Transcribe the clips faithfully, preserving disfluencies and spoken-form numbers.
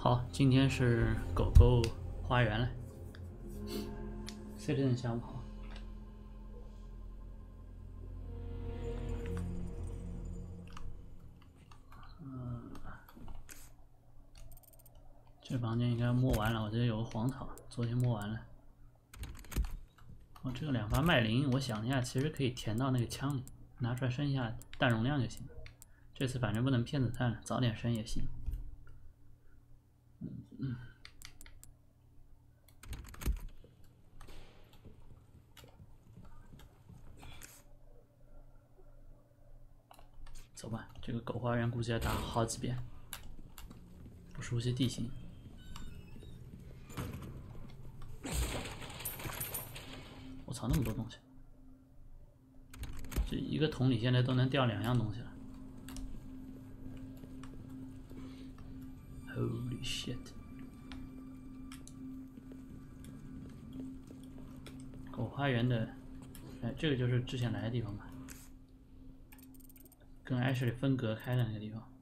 好，今天是狗狗花园了。Citizen 想跑，嗯，这房间应该摸完了。我这里有个黄桃，昨天摸完了。我、哦、这个两发麦林，我想一下，其实可以填到那个枪里，拿出来升一下弹容量就行了。这次反正不能骗子弹了，早点升也行。嗯嗯。走吧，这个狗花园估计要打好几遍，不熟悉地形。我操，那么多东西！这一个桶里现在都能掉两样东西了。Holy shit！ 狗花园的，哎，这个就是之前来的地方吧？跟Ashley分隔开的那个地方。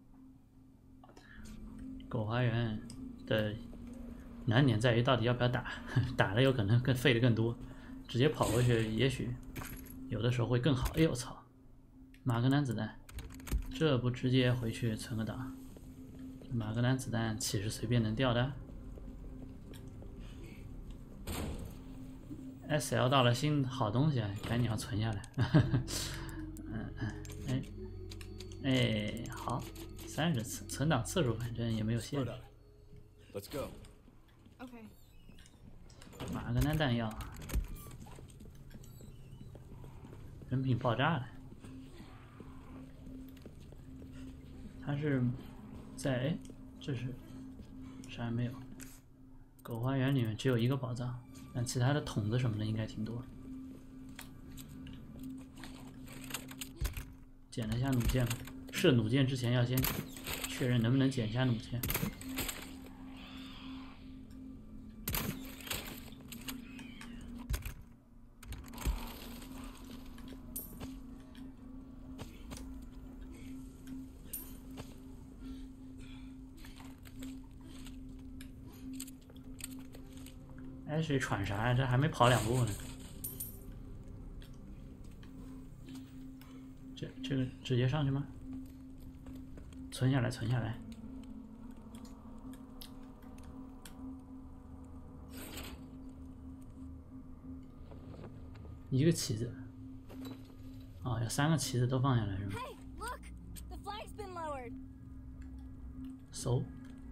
狗花园的难点在于到底要不要打，打了有可能更费的更多，直接跑过去也许有的时候会更好。哎呦我操，马格南子弹，这不直接回去存个档？马格南子弹岂是随便能掉的 ？S L 到了新好东西啊，赶紧要存下来。嗯嗯，哎哎，好，三十次存档次数反正也没有限制。 Let's go. Okay. 马格南弹药，人品爆炸了。它是在哎，这是啥也没有。狗花园里面只有一个宝藏，但其他的桶子什么的应该挺多。捡了一下弩箭，射弩箭之前要先确认能不能捡一下弩箭。哎，谁喘啥呀？这还没跑两步呢。这这个直接上去吗？存下来，存下来。一个旗子。哦，要三个旗子都放下来是吗 Hey, look! The flag's been lowered. ？So。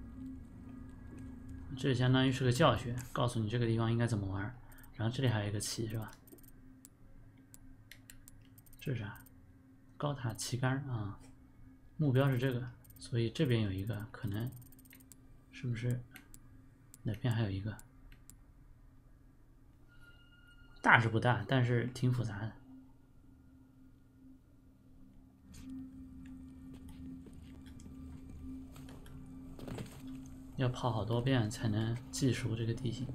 这相当于是个教学，告诉你这个地方应该怎么玩。然后这里还有一个旗是吧？这是啥？高塔旗杆啊，目标是这个，所以这边有一个，可能是不是哪边还有一个？大是不大，但是挺复杂的。要跑好多遍才能记熟这个地形，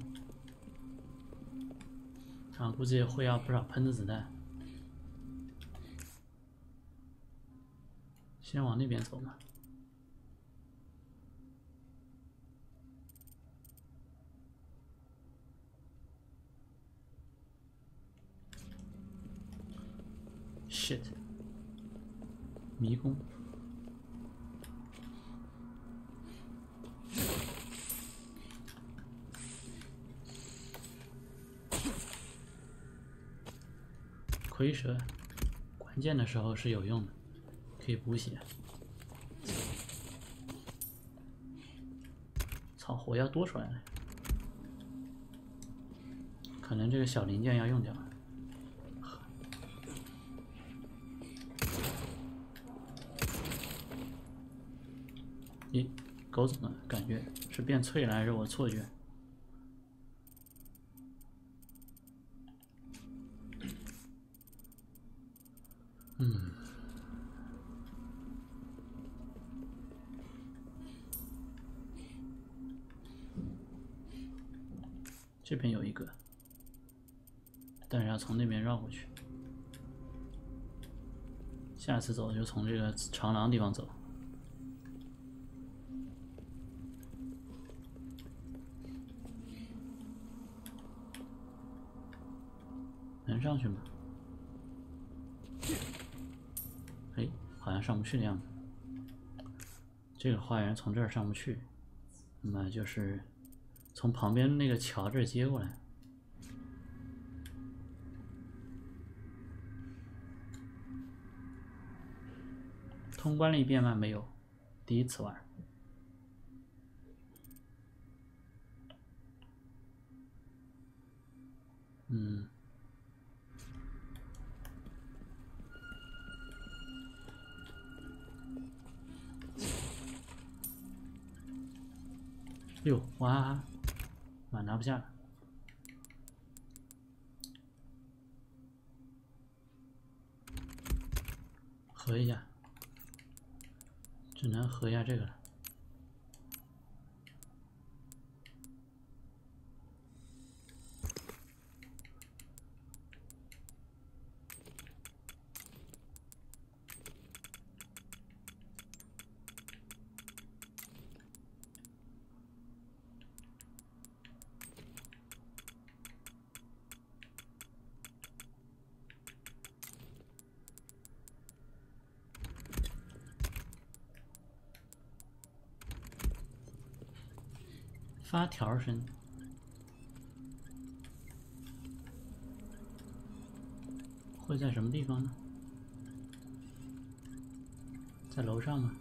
然后估计会要不少喷的子弹。先往那边走嘛。shit， 迷宫。蝰蛇，关键的时候是有用的，可以补血。操，火药多出来了，可能这个小零件要用掉了。咦，狗怎么感觉是变脆了，还是我错觉？嗯，这边有一个，但是要从那边绕过去。下次走就从这个长廊地方走。 上去吗？哎，好像上不去的样子。这个花园从这儿上不去，那么就是从旁边那个桥这儿接过来。通关了一遍吗？没有，第一次玩。嗯。哟，哇，哇，拿不下了。合一下，只能合一下这个了。发条声，会在什么地方呢？在楼上吗？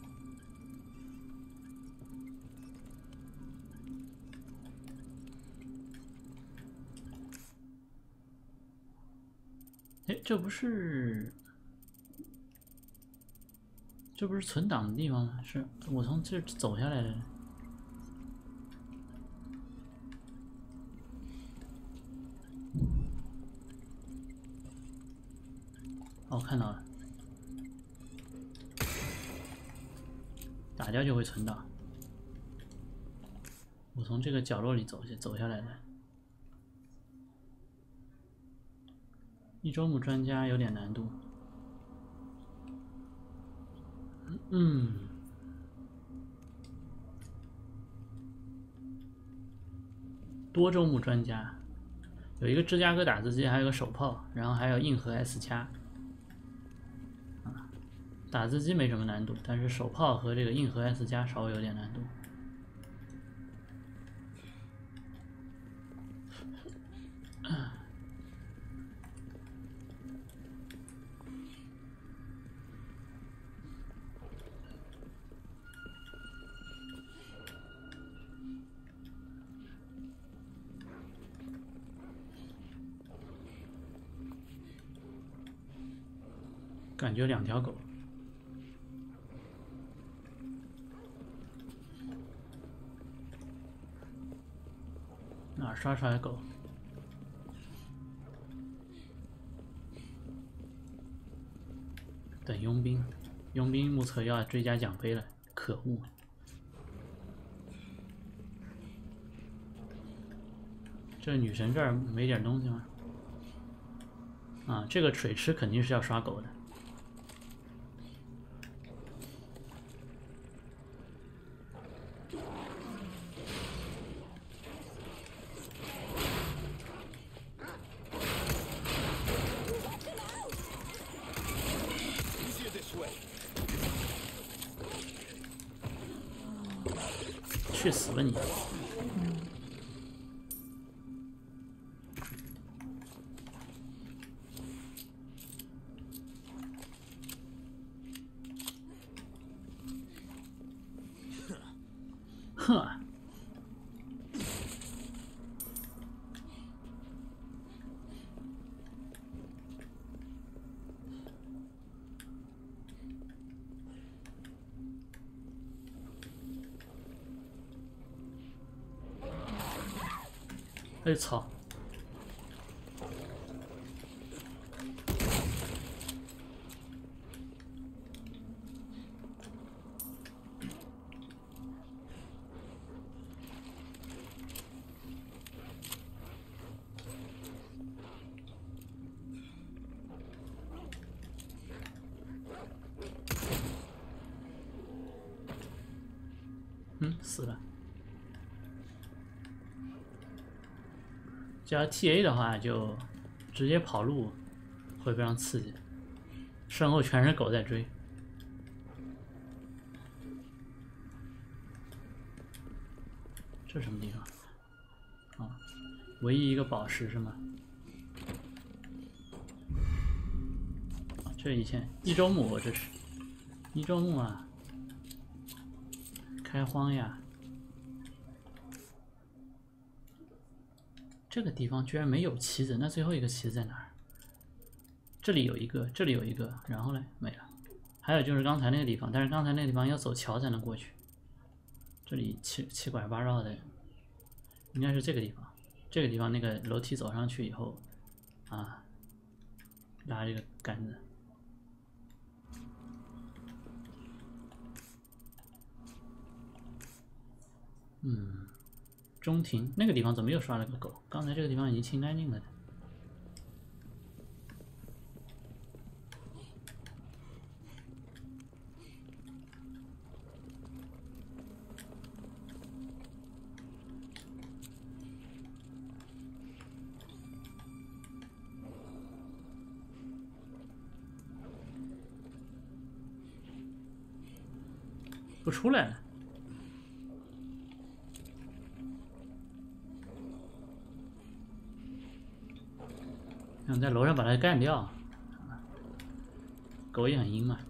哎，这不是，这不是存档的地方吗？是我从这走下来的。哦，看到了，打掉就会存档。我从这个角落里走下走下来的。一周目专家有点难度。嗯。多周目专家有一个芝加哥打字机，还有个手炮，然后还有硬核 S 加。打字机没什么难度，但是手炮和这个硬核 S 加稍微有点难度。感觉两条狗。哪儿刷出来狗？等佣兵，佣兵目测要追加奖杯了，可恶！这女神这儿没点东西吗？啊，这个水池肯定是要刷狗的。去死吧你！呵。哎操！嗯，死了。加 T A 的话就直接跑路会非常刺激，身后全是狗在追。这什么地方？啊，唯一一个宝石是吗？啊，这以前一周目，这是一周目啊，开荒呀。这个地方居然没有旗子，那最后一个旗子在哪儿？这里有一个，这里有一个，然后呢没了。还有就是刚才那个地方，但是刚才那个地方要走桥才能过去。这里七七拐八绕的，应该是这个地方。这个地方那个楼梯走上去以后，啊，拉这个杆子。嗯。中庭那个地方怎么又刷了个狗？刚才这个地方已经清干净了的。不出来了。想在楼上把它干掉，狗也很阴嘛。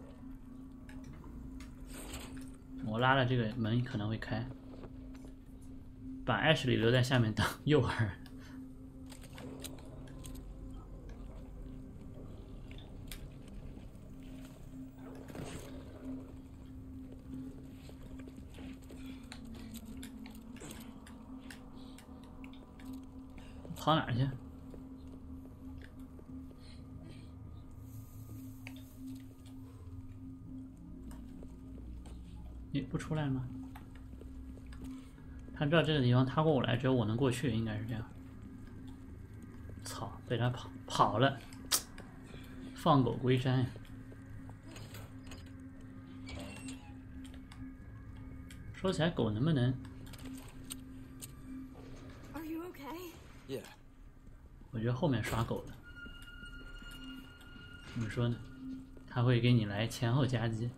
我拉了这个门可能会开，把艾什里留在下面当诱饵。跑哪儿去？你不出来吗？他知道这个地方他过不来，只有我能过去，应该是这样。操，被他跑跑了，放狗归山呀！说起来，狗能不能 Are you okay? Yeah. 我觉得后面耍狗的，怎么说呢？他会给你来前后夹击。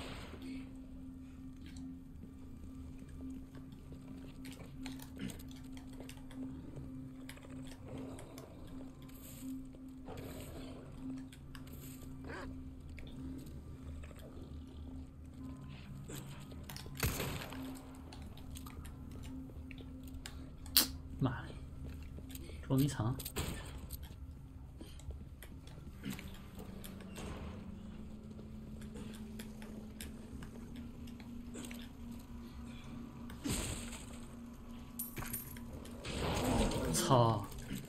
妈的，捉迷藏。操！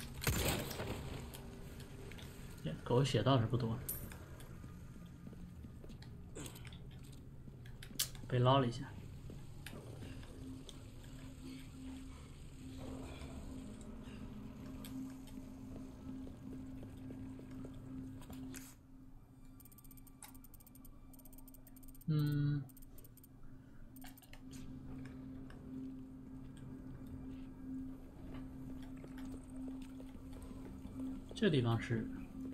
狗血倒是不多，被捞了一下。嗯。这地方是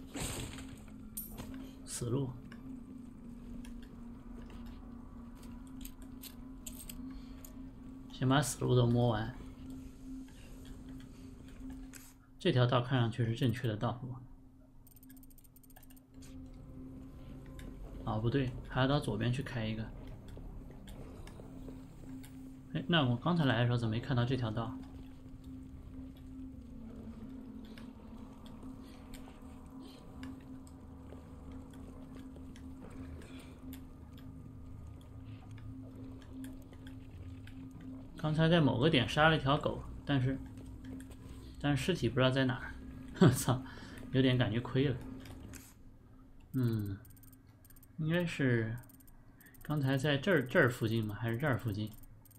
死路，先把死路都摸完。这条道看上去是正确的道路。啊，不对，还要到左边去开一个。哎，那我刚才来的时候怎么没看到这条道？刚才在某个点杀了一条狗，但是，但是尸体不知道在哪儿。我操，有点感觉亏了。嗯，应该是刚才在这儿这儿附近吗？还是这儿附近？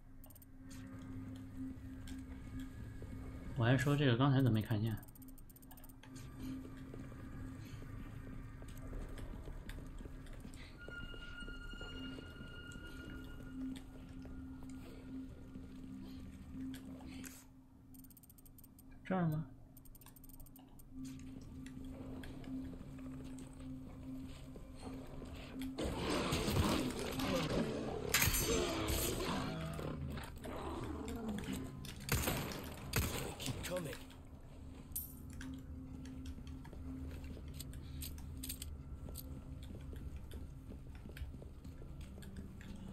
我还说这个刚才怎么没看见？这儿吗？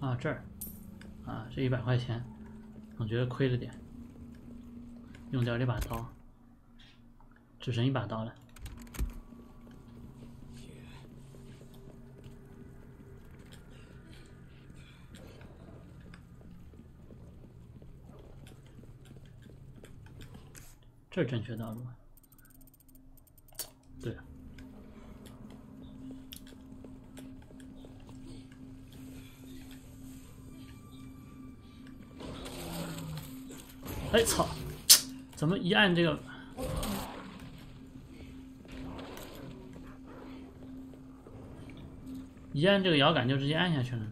啊，这儿，啊，这一百块钱，我觉得亏了点，用掉这把刀，只剩一把刀了。这是正确道路。对了。哎操！怎么一按这个，一按这个摇杆就直接按下去了呢？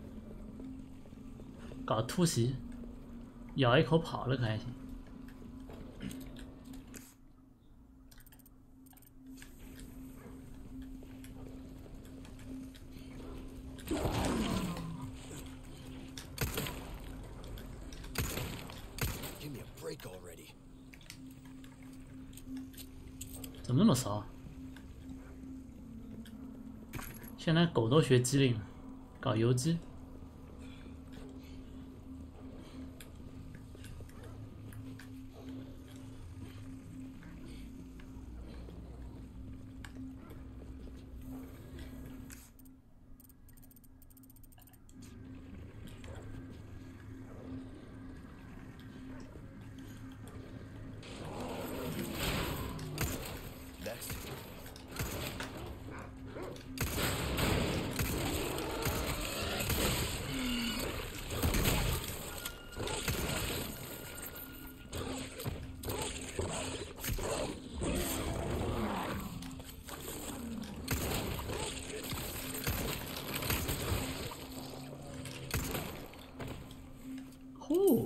搞突袭，咬一口跑了可还行。怎么那么骚？现在狗都学机灵了，搞游击。呼，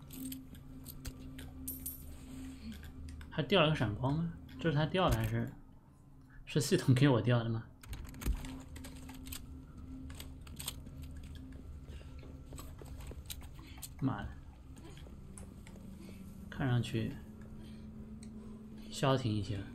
还掉了个闪光吗？这是他掉的还是是系统给我掉的吗？妈的，看上去消停一些了。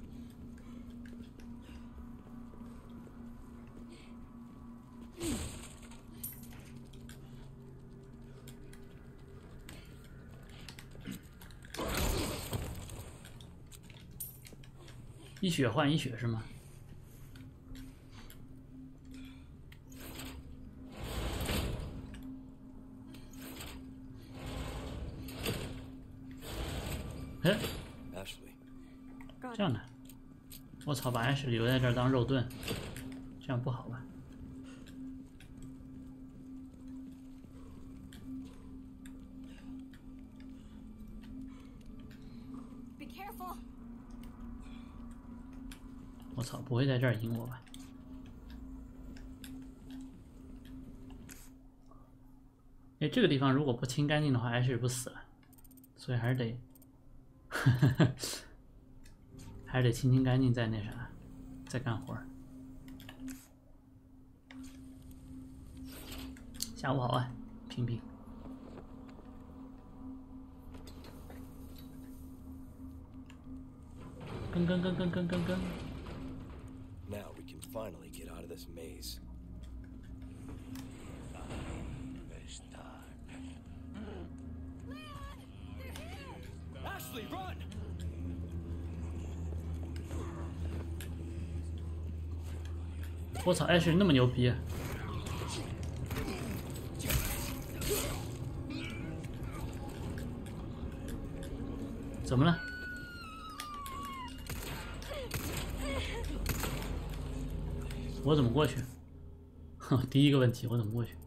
一血换一血是吗？哎，这样的，我操，把艾什留在这儿当肉盾，这样不好吧？我操，不会在这儿赢我吧？哎，这个地方如果不清干净的话，艾什不死了，所以还是得，还是得清清干净再那啥，再干活儿。下午好啊，平平。跟跟跟跟跟跟跟。 Now we can finally get out of this maze. Ashley, run! 我操，艾什那么牛逼！怎么了？我怎么过去？哼，第一个问题，我怎么过去？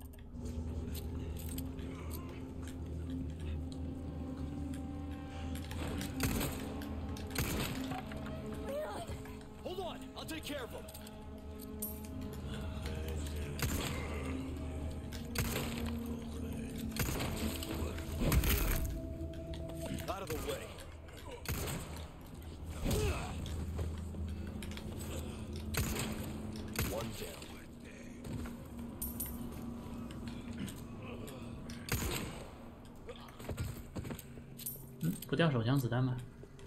不掉手枪子弹吗？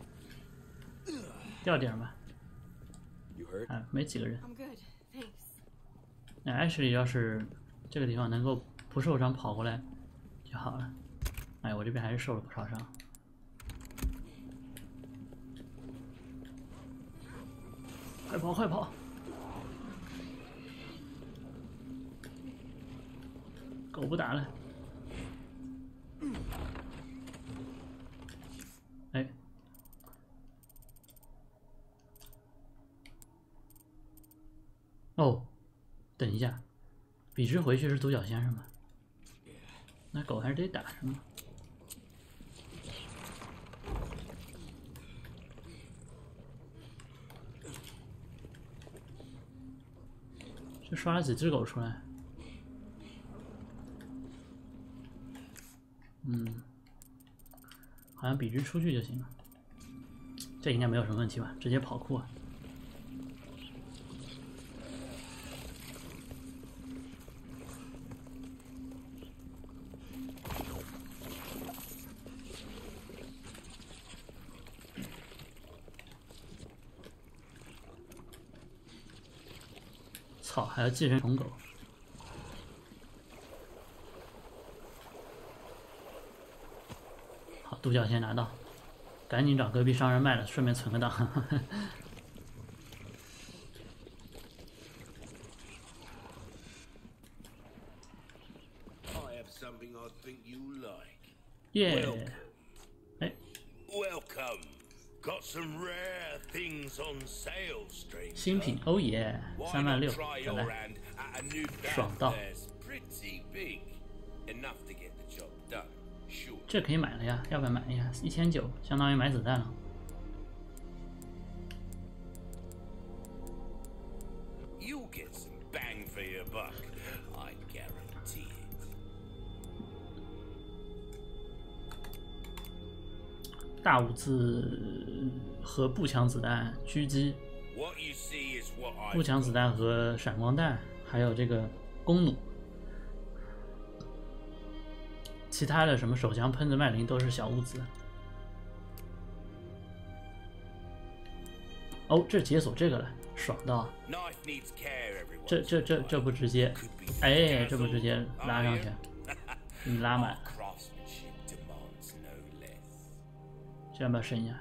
掉点吧。啊，没几个人。那艾什里要是这个地方能够不受伤跑过来就好了。哎，我这边还是受了不少伤。快跑，快跑！狗不打了。哎。哦，等一下，比之回去是独角先生吗？那狗还是得打是吗？这刷了几只狗出来？嗯，好像比之出去就行了。这应该没有什么问题吧？直接跑酷啊！操，还要寄生虫狗！好，独角仙拿到，赶紧找隔壁商人卖了，顺便存个档。耶！哎 Welcome. Got some rare things on sale, stranger. 新品，哦耶，三万六，再来，爽到！这可以买了呀，要不要买一下？一千九，相当于买子弹了。 You'll get some bang for your buck, I guarantee it. 大五字和步枪子弹、狙击、步枪子弹和闪光弹，还有这个弓弩。其他的什么手枪、喷子、麦林都是小物资。哦，这解锁这个了，爽到！这这这这不直接，哎，这不直接拉上去，给你拉满。这要不要升一下？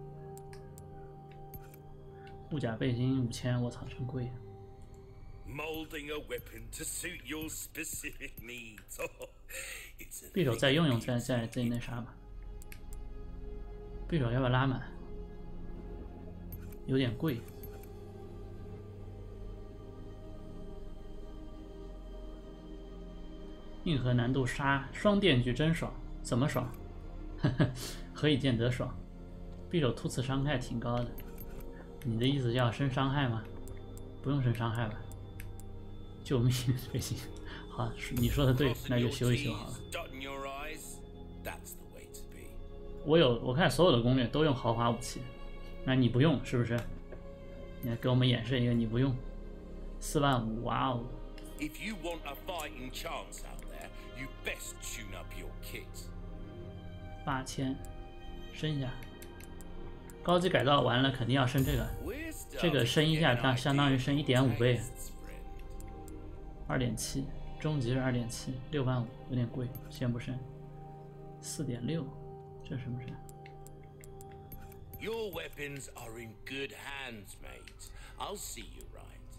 护甲背心五千，我操，真贵！ Molding a weapon to suit your specific needs. It's a 匕首再用用，再再再那啥吧。匕首要不要拉满？有点贵。硬核难度杀双电锯真爽，怎么爽？呵呵，何以见得爽？匕首突刺伤害挺高的，你的意思要升伤害吗？不用升伤害吧？ 救命！背心，好，你说的对，那就修一修好了。我有，我看所有的攻略都用豪华武器，那你不用是不是？你来给我们演示一个你不用，四万五，哇哦！八千，升一下。高级改造完了肯定要升这个，这个升一下当相当于升一点五倍。 二点七，终极是二点七，六万五，有点贵，先不升。四点六，这是什么升？ Your weapons are in good hands, mate. I'll see you right.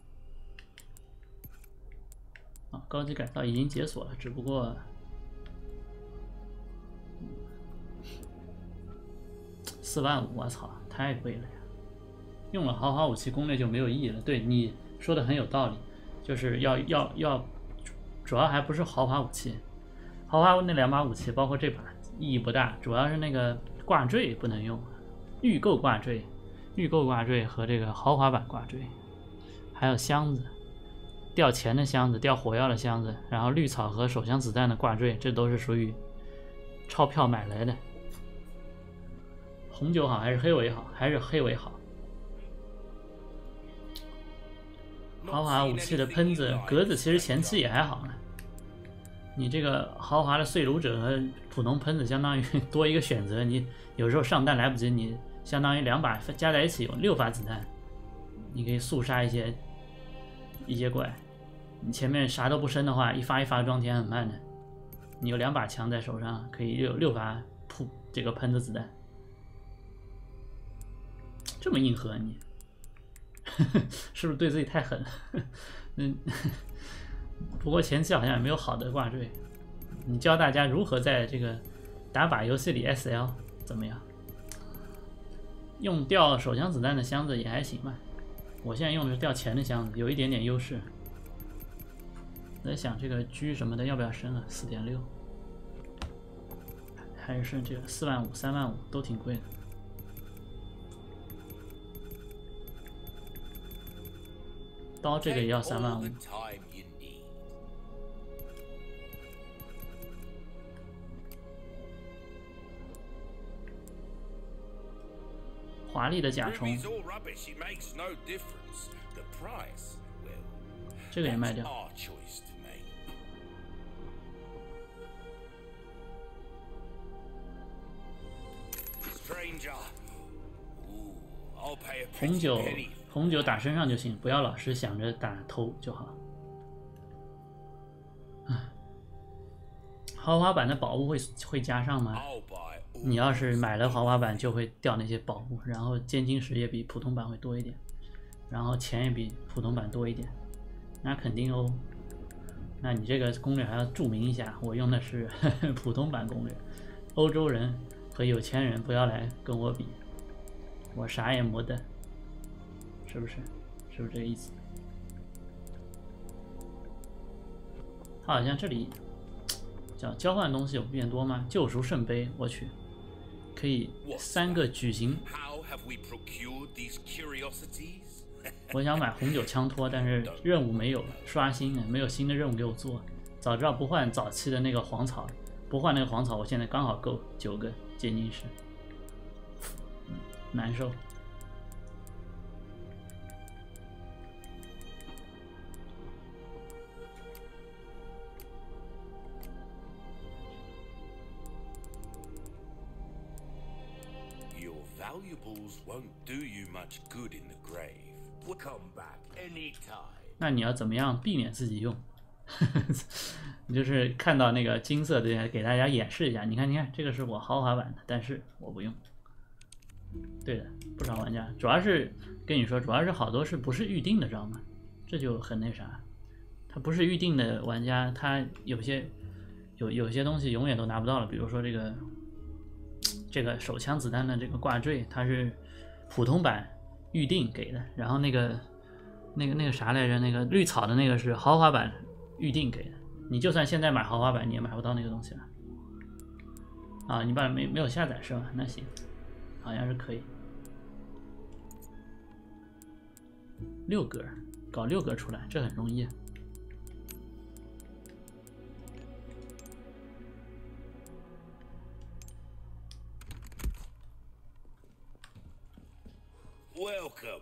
啊，高级改造已经解锁了，只不过四万五，我操，太贵了呀！用了豪华武器攻略就没有意义了。对，你说的很有道理。 就是要要要，主要还不是豪华武器，豪华那两把武器，包括这把意义不大，主要是那个挂坠不能用，预购挂坠、预购挂坠和这个豪华版挂坠，还有箱子，掉钱的箱子、掉火药的箱子，然后绿草和手枪子弹的挂坠，这都是属于钞票买来的。红酒好还是黑尾好？还是黑尾好？ 豪华武器的喷子格子其实前期也还好呢。你这个豪华的碎炉者和普通喷子相当于多一个选择，你有时候上弹来不及，你相当于两把加在一起有六发子弹，你可以速杀一些一些怪， 你前面啥都不升的话，一发一发装填很慢的。你有两把枪在手上，可以有六发扑这个喷的子弹，这么硬核你，是不是对自己太狠了？嗯，不过前期好像也没有好的挂坠。你教大家如何在这个打靶游戏里 S L 怎么样？用掉手枪子弹的箱子也还行吧。我现在用的是掉钱的箱子，有一点点优势。我在想这个狙什么的要不要升啊？ 四点六， 还是剩这个四万五、三万五都挺贵的。刀这个也要三万五。华丽的甲虫，这个也卖掉。红酒，红酒打身上就行，不要老是想着打头就好。豪华版的宝物会会加上吗？你要是买了豪华版，就会掉那些宝物，然后尖晶石也比普通版会多一点，然后钱也比普通版多一点，那肯定哦。那你这个攻略还要注明一下，我用的是呵呵普通版攻略，欧洲人和有钱人不要来跟我比，我啥也没得，是不是？是不是这个意思？他好像这里叫交换东西有变多吗？救赎圣杯，我去。可以三个矩形。我想买红酒枪托，但是任务没有刷新，没有新的任务给我做。早知道不换早期的那个黄草，不换那个黄草，我现在刚好够九个尖晶石，嗯，难受。那你要怎么样避免自己用？你就是看到那个金色的，给大家演示一下。你看，你看，这个是我豪华版的，但是我不用。对的，不少玩家，主要是跟你说，主要是好多是不是预定的，知道吗？这就很那啥。他不是预定的玩家，他有些有有些东西永远都拿不到了，比如说这个这个手枪子弹的这个挂坠，它是普通版预定给的，然后那个那个那个啥来着，那个绿草的那个是豪华版预定给的。你就算现在买豪华版，你也买不到那个东西了。啊，你把没没有下载是吧？那行，好像是可以。六格，搞六格出来，这很容易。 Welcome.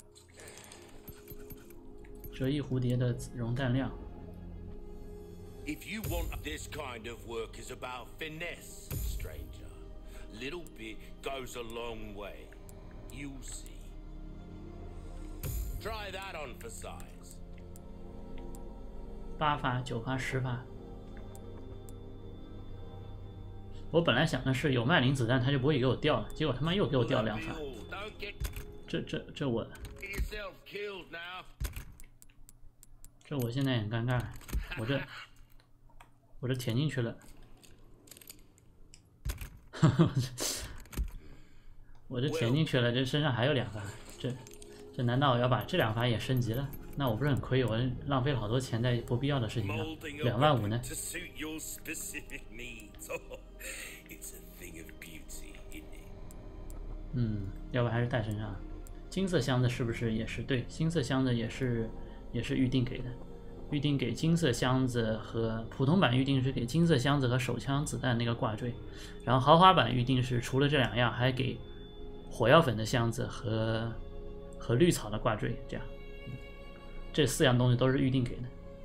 折翼蝴蝶的容弹量。 If you want this kind of work is about finesse, stranger. Little bit goes a long way. You'll see. Try that on for size. 八发、九发、十发。我本来想的是有麦林子弹，他就不会给我掉了，结果他妈又给我掉两发。这这这我，这我现在很尴尬，我这我这填进去了，我这填进去了，这身上还有两发，这这难道我要把这两发也升级了？那我不是很亏？我浪费了好多钱在不必要的事情上，两万五呢？嗯，要不还是带身上。金色箱子是不是也是对？金色箱子也是也是预定给的，预定给金色箱子和普通版预定是给金色箱子和手枪子弹那个挂坠，然后豪华版预定是除了这两样，还给火药粉的箱子和和绿草的挂坠，这样，这四样东西都是预定给的。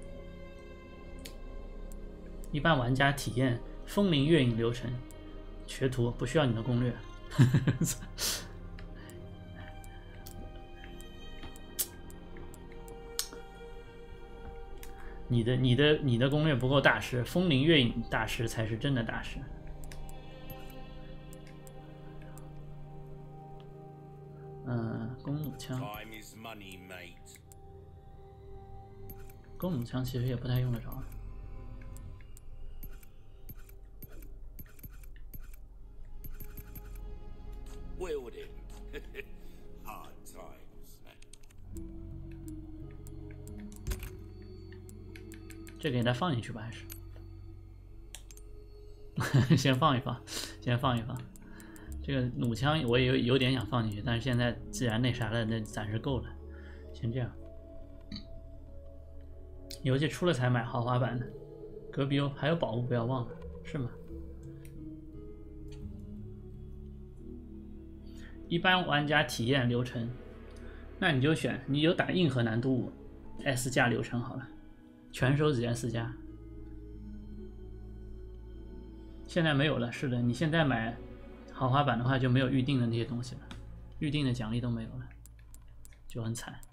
一般玩家体验风铃月影流程，学徒不需要你的攻略。 你的你的你的攻略不够大师，风铃月影大师才是真的大师。嗯，弓弩枪， Time is money, mate. 弓弩枪其实也不太用得着。 Wielding. Hard times, mate. 这个给它放进去吧，还是先放一放，先放一放。这个弩枪我也有有点想放进去，但是现在既然那啥了，那暂时够了，先这样。游戏出了才买豪华版的，隔壁哦，还有宝物不要忘了，是吗？一般玩家体验流程，那你就选，你就打硬核难度 S 加流程好了。 全收集 S 加，现在没有了。是的，你现在买豪华版的话就没有预定的那些东西了，预定的奖励都没有了，就很惨。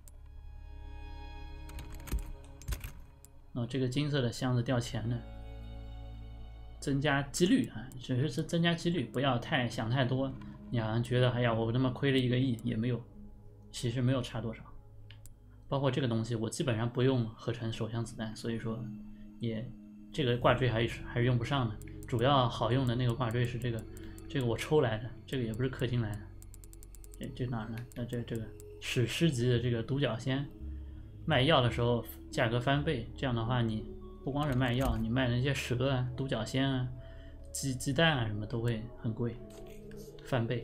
哦，这个金色的箱子掉钱了，增加几率啊，只是增增加几率，不要太想太多。你好像觉得，哎呀，我他妈亏了一个亿也没有，其实没有差多少。 包括这个东西，我基本上不用合成手枪子弹，所以说也这个挂坠还是还是用不上的。主要好用的那个挂坠是这个，这个我抽来的，这个也不是氪金来的。这这哪儿呢？那这这个史诗级的这个独角仙，卖药的时候价格翻倍。这样的话，你不光是卖药，你卖那些蛇啊、独角仙啊、鸡鸡蛋啊什么都会很贵，翻倍。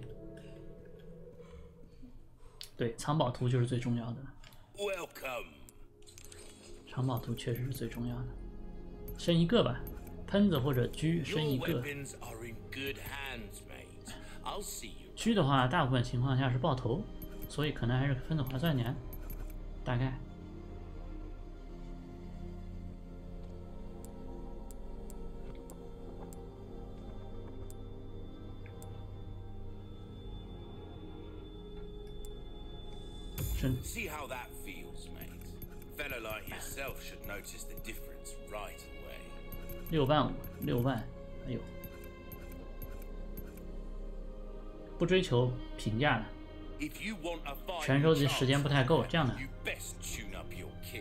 对，藏宝图就是最重要的。 Welcome. 藏宝图确实是最重要的，升一个吧，喷子或者狙升一 Your 个。 weapons are in good hands, mate. I'll see you. 狙的话，大部分情况下是爆头，所以可能还是分子划算点，大概。升。 See how that feels, mate. Fella like yourself should notice the difference right away. 六万五，六万，哎呦，不追求评价了。 If you want a fighting 全收集时间不太够，这样的。 you best tune up your kit.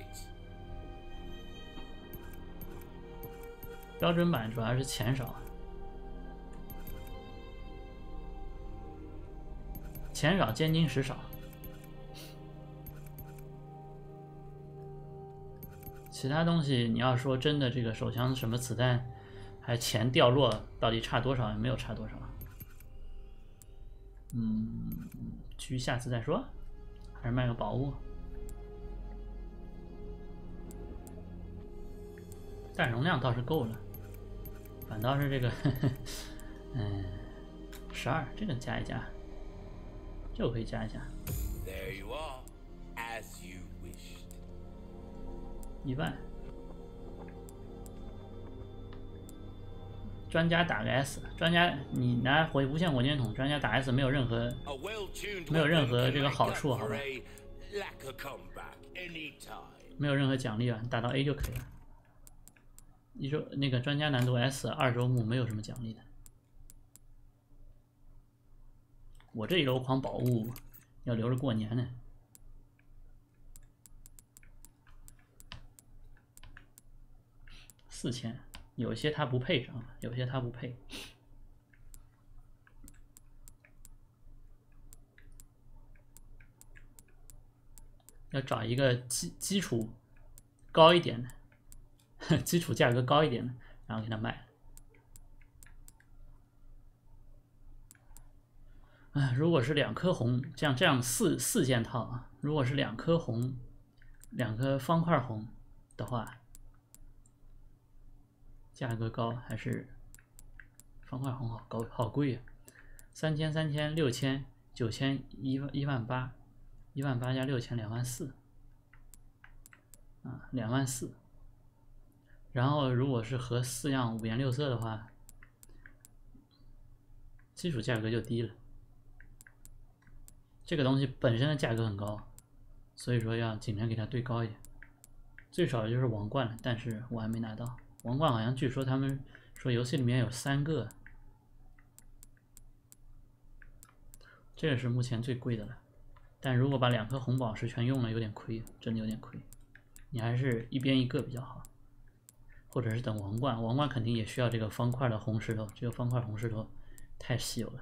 标准版主要是钱少，钱少尖晶石少。 其他东西你要说真的，这个手枪什么子弹，还钱掉落，到底差多少？也没有差多少。嗯，去下次再说，还是卖个宝物。弹容量倒是够了，反倒是这个，嗯，十二这个加一加，这个可以加一加。 There you are, as you wished. 一万，专家打个 S， 专家你拿回无线火箭筒，专家打 S 没有任何 A well-tuned 没有任 weapon 何 can 这个 make 好 up 处，好 for 吧？ a lack of comeback anytime. 没有任何奖励啊，打到 A 就可以了。一周那个专家难度 S 二周目没有什么奖励的。我这一篓狂宝物要留着过年呢。 四千，有些它不配，知道吗？有些它不配。要找一个基基础高一点的，基础价格高一点的，然后给它卖。啊，如果是两颗红，像这样四四件套啊，如果是两颗红，两颗方块红的话。 价格高还是方块红好高好贵呀、啊？三千、三千、六千、九千、一万、一万八，一万八加六千，两万四啊，两万四。然后如果是和四样五颜六色的话，基础价格就低了。这个东西本身的价格很高，所以说要尽量给它对高一点。 最少就是王冠了，但是我还没拿到王冠，好像据说他们说游戏里面有三个，这个是目前最贵的了。但如果把两颗红宝石全用了，有点亏，真的有点亏。你还是一边一个比较好，或者是等王冠，王冠肯定也需要这个方块的红石头，这个方块红石头太稀有了。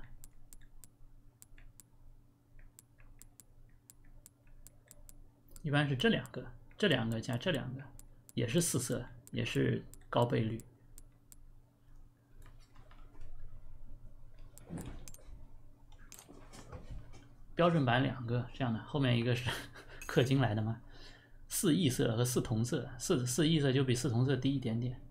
一般是这两个，这两个加这两个，也是四色，也是高倍率。标准版两个这样的，后面一个是氪金来的吗？四异色和四同色，四四异色就比四同色低一点点。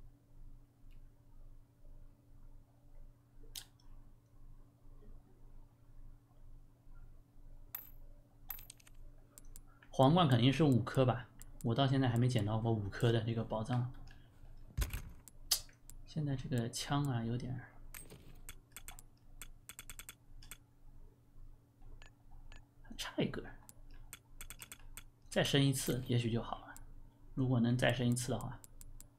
皇冠肯定是五颗吧，我到现在还没捡到过五颗的这个宝藏。现在这个枪啊有点。差一个，再升一次也许就好了。如果能再升一次的话，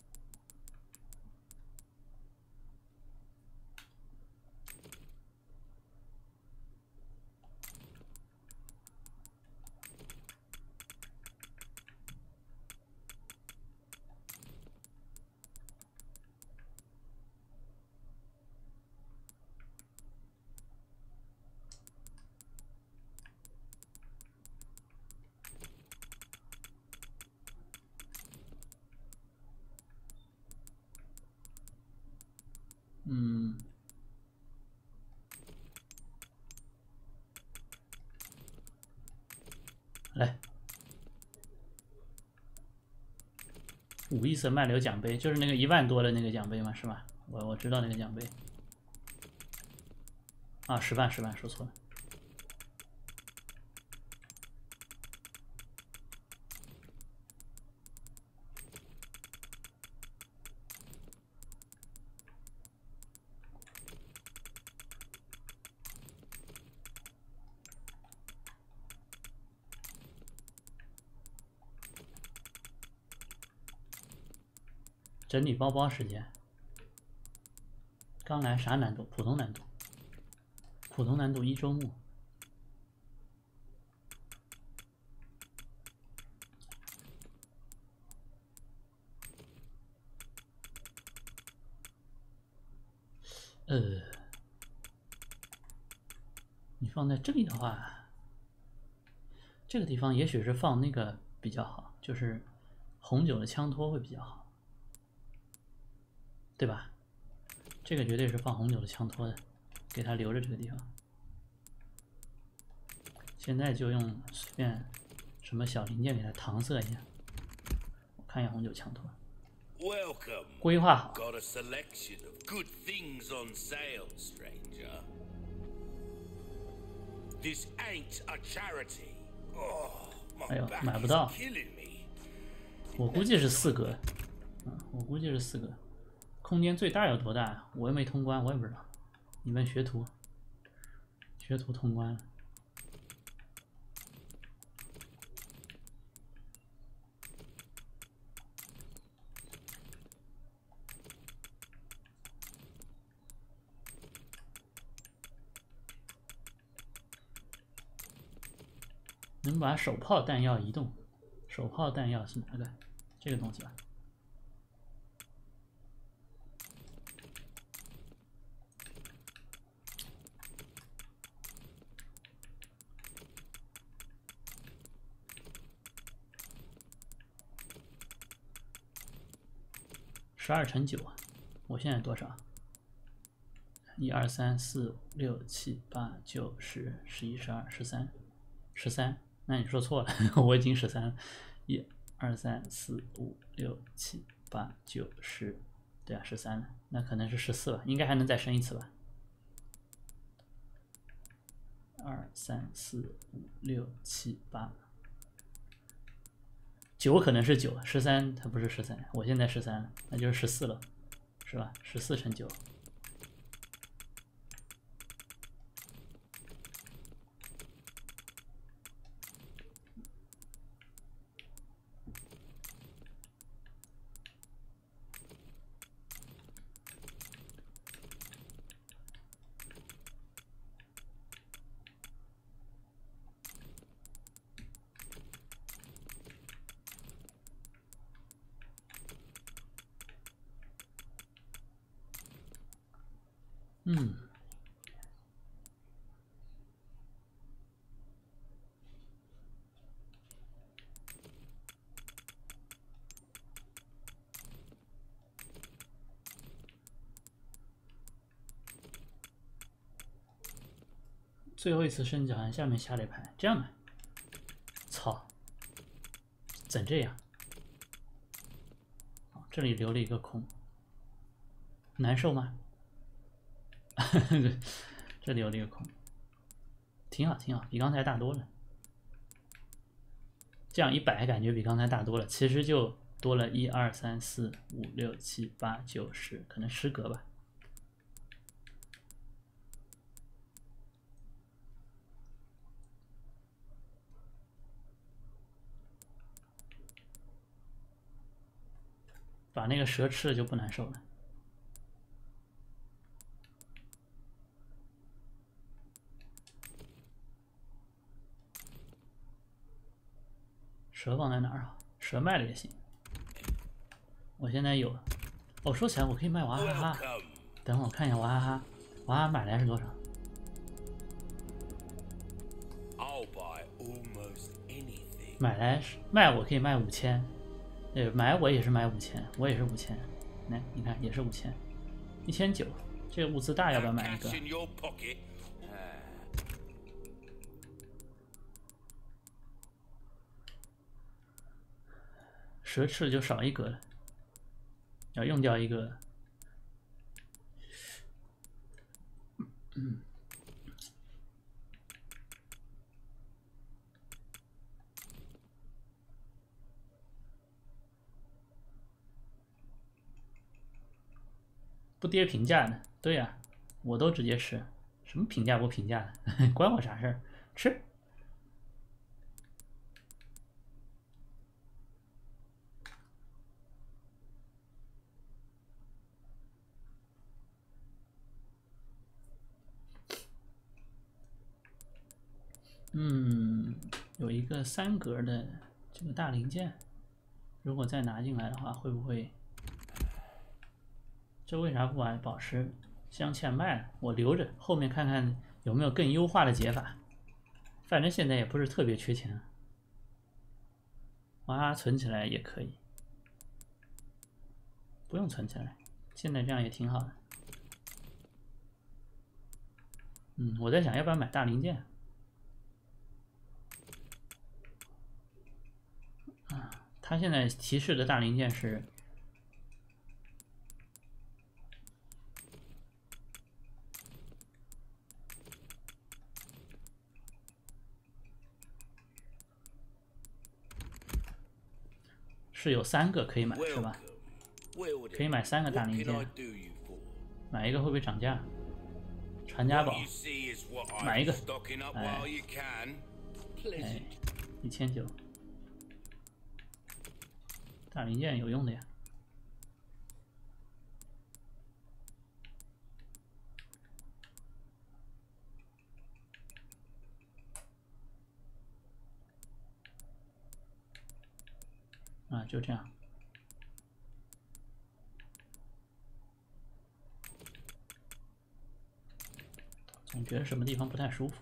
嗯，来，五异色漫流奖杯，就是那个一万多的那个奖杯嘛，是吧？我我知道那个奖杯。啊，十万十万，说错了。整理包包时间，刚来啥难度？普通难度，普通难度一周目。呃，你放在这里的话，这个地方也许是放那个比较好，就是红酒的枪托会比较好。对吧？这个绝对是放红酒的枪托的，给它留着这个地方。现在就用随便什么小零件给它搪塞一下。我看一下红酒枪托。规划好。哎呦，买不到。我估计是四格。嗯，我估计是四格。空间最大有多大？我又没通关，我也不知道。你们学徒，学徒通关了。能把手炮弹药移动，手炮弹药是哪个？这个东西吧。十二乘九啊，我现在多少？一二三四五六七八九十十一十二十三十三，那你说错了，我已经十三了。一二三四五六七八九十，对啊，十三了，那可能是十四吧，应该还能再升一次吧。二三四五六七八。九可能是九，十三它不是十三，我现在十三了，那就是十四了，是吧？十四乘九， 嗯。最后一次升级好像下面下了一排，这样的，操，怎这样？这里留了一个空，难受吗？这里留了一个空，挺好挺好，比刚才大多了。这样一摆感觉比刚才大多了，其实就多了一二三四五六七八九十，可能十格吧。把那个蛇吃了就不难受了。蛇放在哪儿啊？蛇卖了也行。我现在有，哦，说起来我可以卖娃哈哈。等会儿我看一下娃哈哈，娃哈哈买来是多少？买来卖我可以卖五千，对，买我也是买五千，我也是五千。来，你看也是五千，一千九。这个物资大要不要买一个？蛇吃了就少一格了，要用掉一个。嗯。不跌评价呢？对呀、啊，我都直接吃，什么评价不评价的，关我啥事儿？吃。嗯，有一个三格的这个大零件，如果再拿进来的话，会不会？这为啥不把宝石镶嵌卖了？我留着，后面看看有没有更优化的解法。反正现在也不是特别缺钱，哇，存起来也可以，不用存起来，现在这样也挺好的。嗯，我在想要不要买大零件。啊，它现在提示的大零件是。是有三个可以买是吧？可以买三个大零件，买一个会不会涨价？传家宝，买一个，哎，哎，一千九，大零件有用的呀。啊，就这样。总觉得什么地方不太舒服。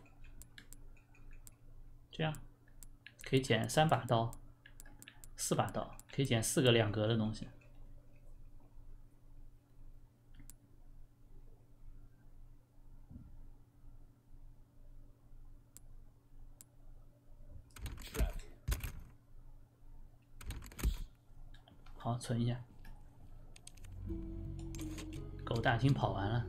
这样可以捡三把刀，四把刀，可以捡四个两格的东西。好，存一下。狗大星跑完了。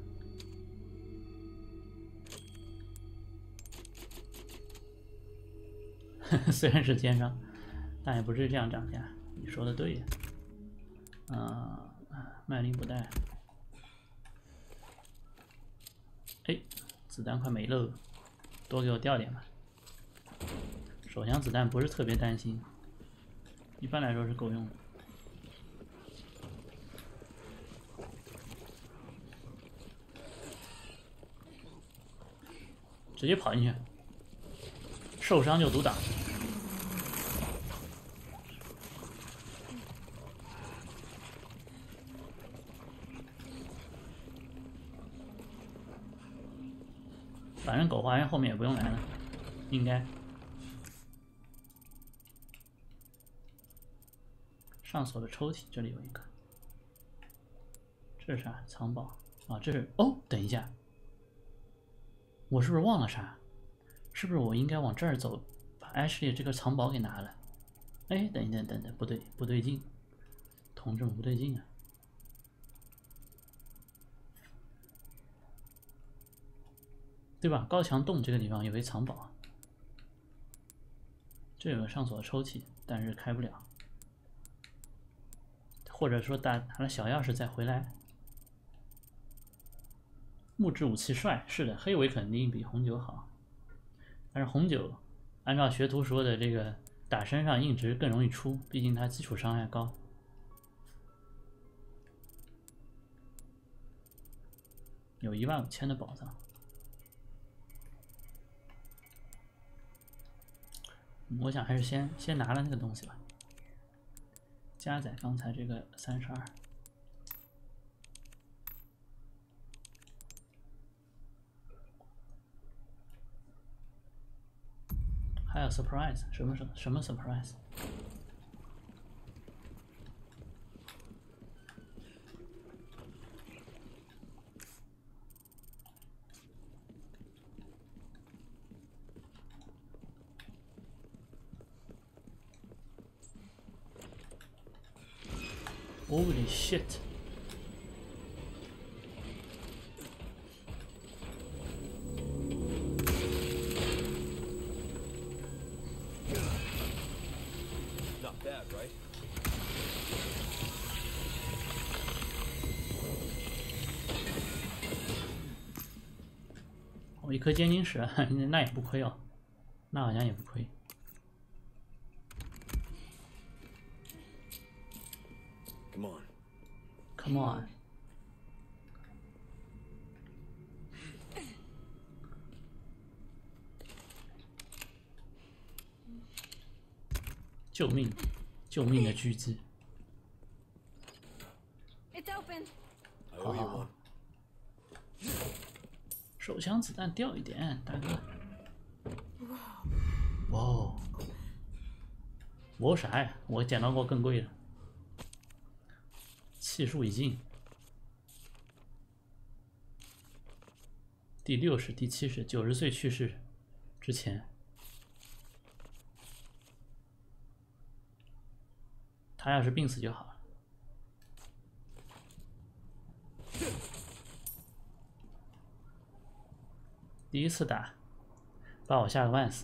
虽然是奸商，但也不是这样涨价。你说的对呀。啊、呃，麦林不带。哎，子弹快没了，多给我掉点吧。手枪子弹不是特别担心，一般来说是够用的。直接跑进去，受伤就独挡。 反正狗花园后面也不用来了，应该。上锁的抽屉这里有一个，这是啥？藏宝啊，这是哦，等一下，我是不是忘了啥？是不是我应该往这儿走，把 Ashley 这个藏宝给拿了？哎，等一等，等等，不对，不对劲，同志们不对劲啊！对吧？高墙洞这个地方有一藏宝，这有个上锁的抽屉，但是开不了。或者说打拿了小钥匙再回来。木质武器帅，是的，黑尾肯定比红酒好，但是红酒按照学徒说的，这个打身上硬直更容易出，毕竟它基础伤害高。有一万五千的宝藏，我想还是先先拿了那个东西吧。加载刚才这个三十二，还有 surprise， 什么什么什么 surprise？ Holy shit！ Not bad, right? 哦，一颗尖晶石，那也不亏哦，那好像也不亏。 Come on. Come on. 救命！救命的狙击！ It's open. I owe you one. 手枪子弹掉一点，大哥。哇哦！我啥呀？我捡到过更贵的。气数已尽。第六十、第七十，九十岁去世之前，他要是病死就好了。第一次打，把我吓个半死。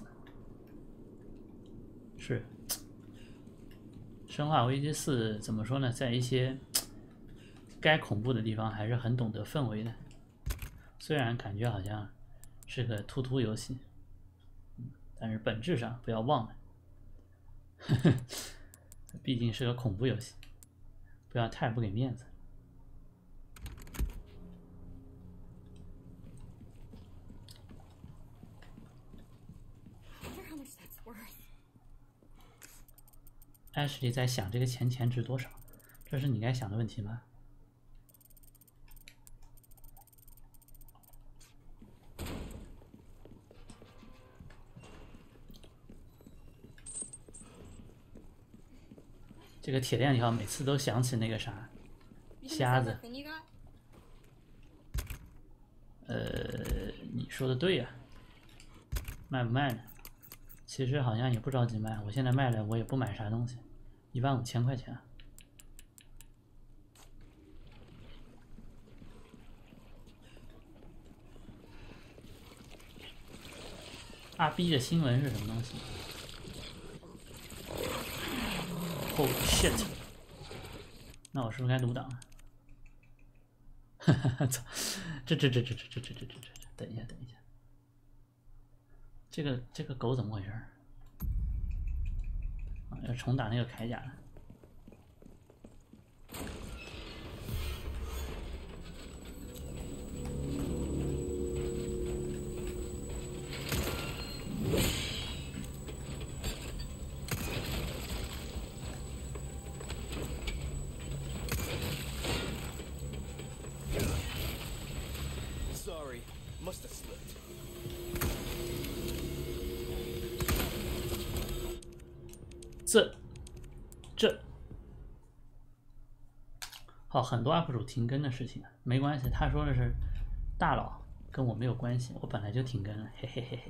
是，《生化危机四》怎么说呢？在一些该恐怖的地方，还是很懂得氛围的。虽然感觉好像是个突突游戏，但是本质上不要忘了，呵呵，毕竟是个恐怖游戏，不要太不给面子。Ashley 在想这个钱钱值多少，这是你该想的问题吗？这个铁链条每次都想起那个啥瞎子。呃，你说的对呀、啊，卖不卖呢？其实好像也不着急卖，我现在卖了，我也不买啥东西，一万五千块钱。阿 B 的新闻是什么东西 ？Holy shit！ 那我是不是该读档了？哈哈，操！这这这这这这这这这这，等一下，等一下。这个这个狗怎么回事？啊，要重打那个铠甲了。 Sorry, must have slipped. 这这，好，很多 U P 主停更的事情，没关系，他说的是大佬，跟我没有关系，我本来就停更了，嘿嘿嘿嘿。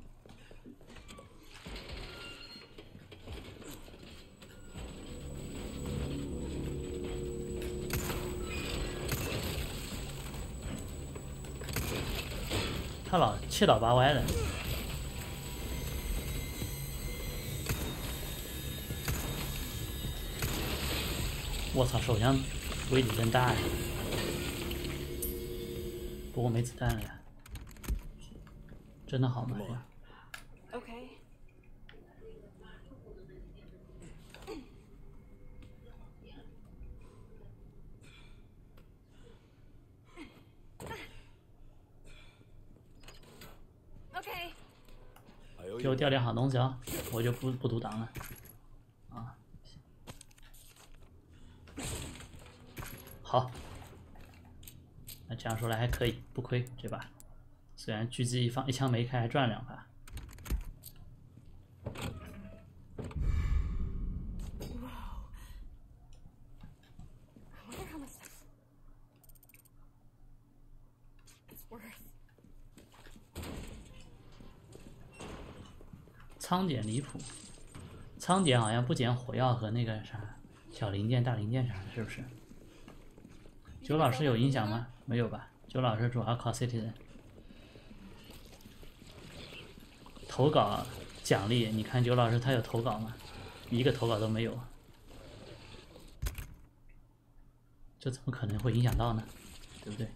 他老七倒八歪的。我操，手枪威力真大呀！不过没子弹了呀。真的好吗？这样 Okay. Okay. 给我掉点好东西啊，我就不不读档了。啊，好，那这样说来还可以，不亏这把。虽然狙击一放一枪没开，还赚了两把。仓点离谱，仓点好像不捡火药和那个啥小零件、大零件啥的，是不是？九老师有影响吗？没有吧？九老师主要靠 Citizen。投稿奖励，你看九老师他有投稿吗？一个投稿都没有，这怎么可能会影响到呢？对不对？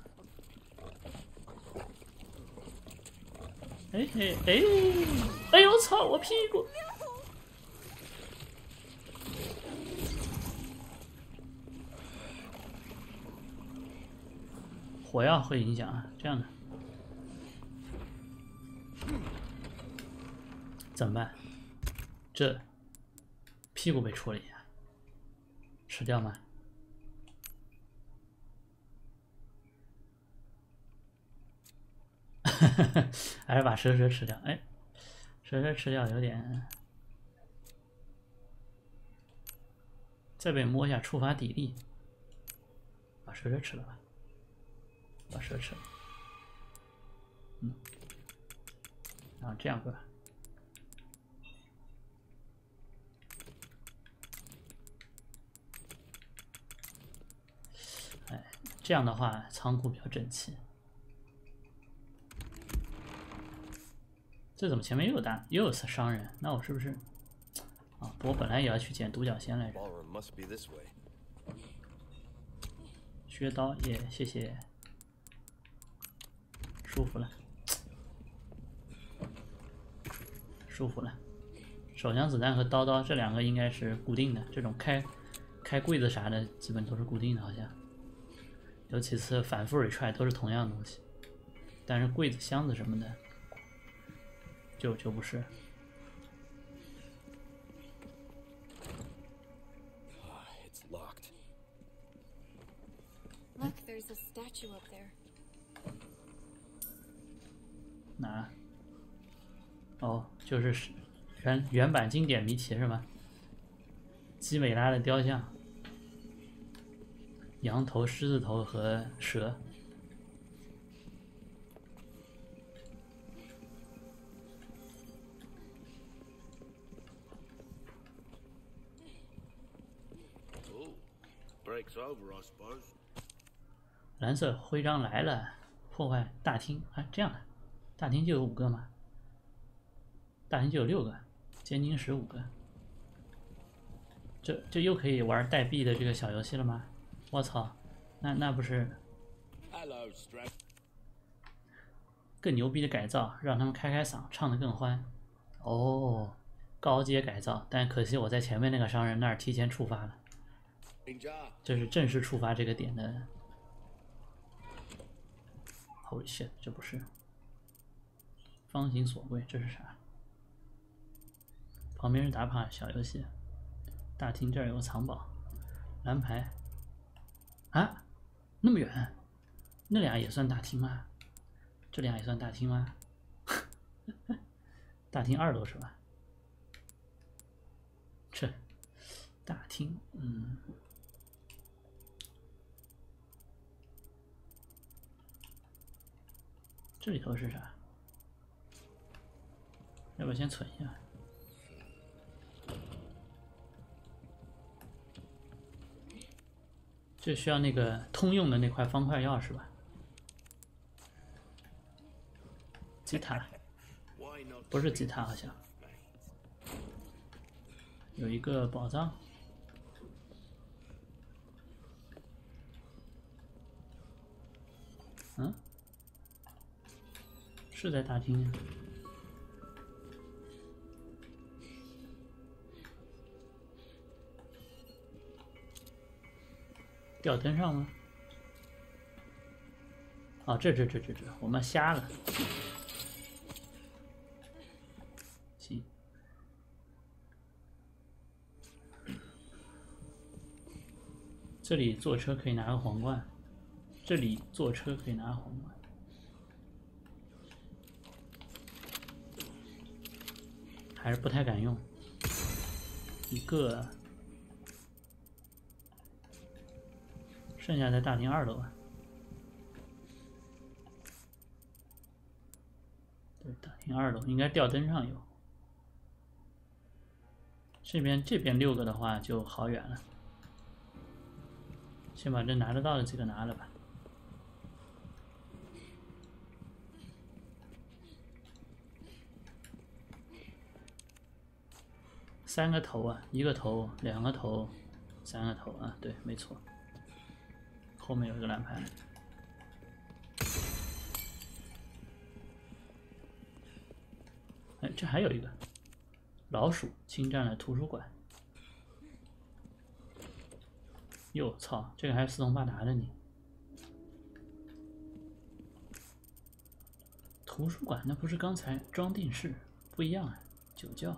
哎哎哎！哎呦操！我屁股！火药会影响啊，这样的怎么办？这屁股被戳了一下，吃掉吗？还是把蛇蛇吃掉？哎，蛇蛇吃掉有点，再被摸一下触发底力，把蛇蛇吃了吧，把蛇吃了，嗯，然后这样吧，哎，这样的话仓库比较整齐。这怎么前面又有大又有商人？那我是不是啊？我本来也要去捡独角仙来着。削刀耶，谢谢，舒服了，舒服了。手枪子弹和刀刀这两个应该是固定的，这种开开柜子啥的基本都是固定的，好像。有几次反复 retry 都是同样的东西，但是柜子、箱子什么的。就就不是。 It's locked. Look, there's a statue up there. 哪？哦，就是原原版经典谜题是吗？基美拉的雕像，羊头、狮子头和蛇。蓝色徽章来了，破坏大厅。啊，这样的，大厅就有五个吗？大厅就有六个，监禁室五个。这这又可以玩带币的这个小游戏了吗？我操，那那不是更牛逼的改造，让他们开开嗓，唱得更欢。哦，高阶改造，但可惜我在前面那个商人那儿提前触发了。这是正式触发这个点的。Holy shit， 这不是方形锁柜，这是啥？旁边是打卡小游戏。大厅这儿有个藏宝，蓝牌。啊，那么远，那俩也算大厅吗？这俩也算大厅吗？大厅二楼是吧？ 这大厅，嗯，这里头是啥？要不要先存一下？这需要那个通用的那块方块钥匙吧？吉他，不是吉他，好像有一个宝藏。嗯，是在大厅呀。吊灯上吗？哦，这这这这这，我们瞎了。行，这里坐车可以拿个皇冠，这里坐车可以拿个皇冠。还是不太敢用，一个。剩下在大厅二楼啊，对，大厅二楼应该吊灯上有。这边这边六个的话就好远了，先把这拿得到的几个拿了吧。三个头啊，一个头，两个头，三个头啊，对，没错。后面有一个蓝牌，哎，这还有一个老鼠侵占了图书馆。哟操，这个还是四通八达的你。图书馆那不是刚才装订室不一样啊，酒窖。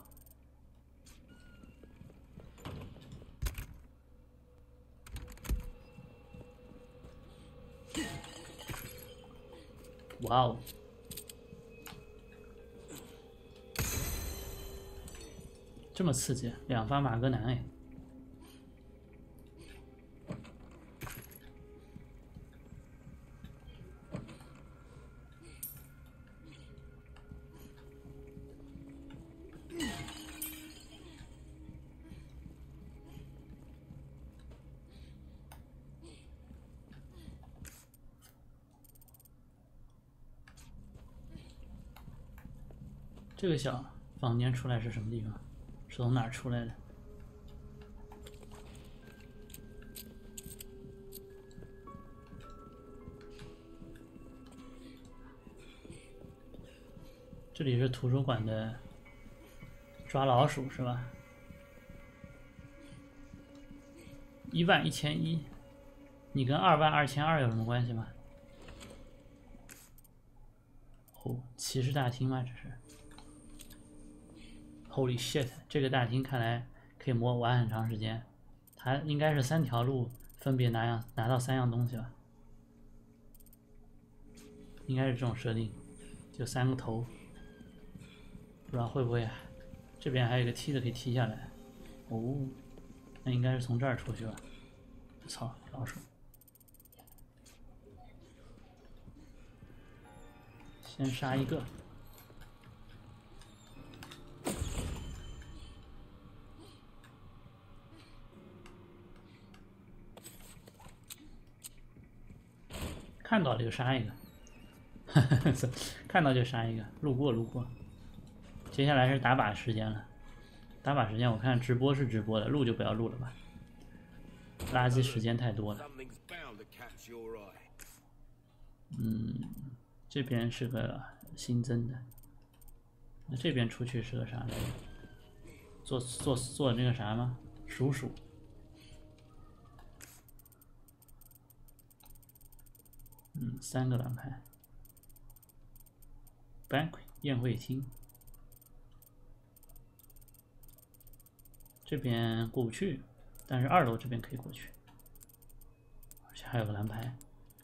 哇哦！这么刺激，两发马格南哎！这个小房间出来是什么地方？是从哪儿出来的？这里是图书馆的抓老鼠是吧？一万一千一，你跟二万二千二有什么关系吗？哦，骑士大厅吗？这是。Holy shit！ 这个大厅看来可以磨玩很长时间，它应该是三条路分别拿样拿到三样东西吧？应该是这种设定，就三个头，不知道会不会啊？这边还有一个梯子可以踢下来，哦，那应该是从这儿出去吧？操，老鼠！先杀一个。看到了就杀一个，看到就杀一个，路过路过。接下来是打靶时间了，打靶时间我看直播是直播的，录就不要录了吧，垃圾时间太多了。嗯，这边是个新增的，那这边出去是个啥来着？做做做那个啥吗？鼠鼠。嗯，三个蓝牌。banquet 宴会厅，这边过不去，但是二楼这边可以过去，而且还有个蓝牌。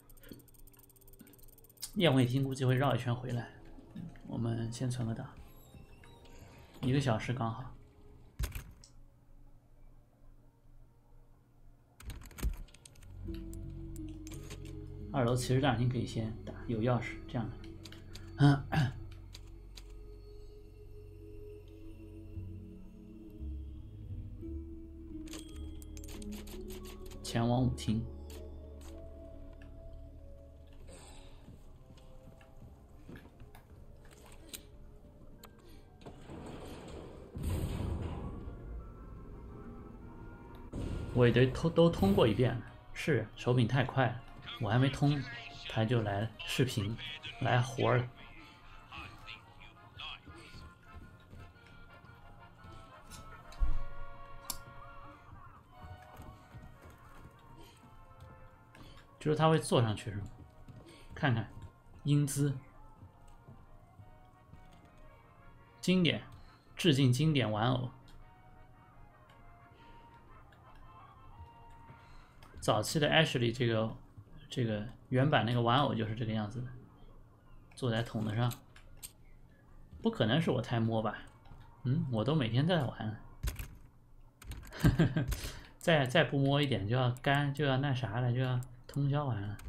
宴会厅估计会绕一圈回来，我们先存个档，一个小时刚好。 二楼骑士大厅可以先打，有钥匙这样的。嗯。前往舞厅。我也得通都通过一遍了，是手柄太快了，我还没通，他就来了视频，来活了。就是他会坐上去是吗？看看，英姿，经典，致敬经典玩偶。早期的 Ashley 这个这个原版那个玩偶就是这个样子的，坐在筒子上。不可能是我太摸吧？嗯，我都每天在玩了。再再不摸一点就要干，就要那啥了，就要通宵玩了。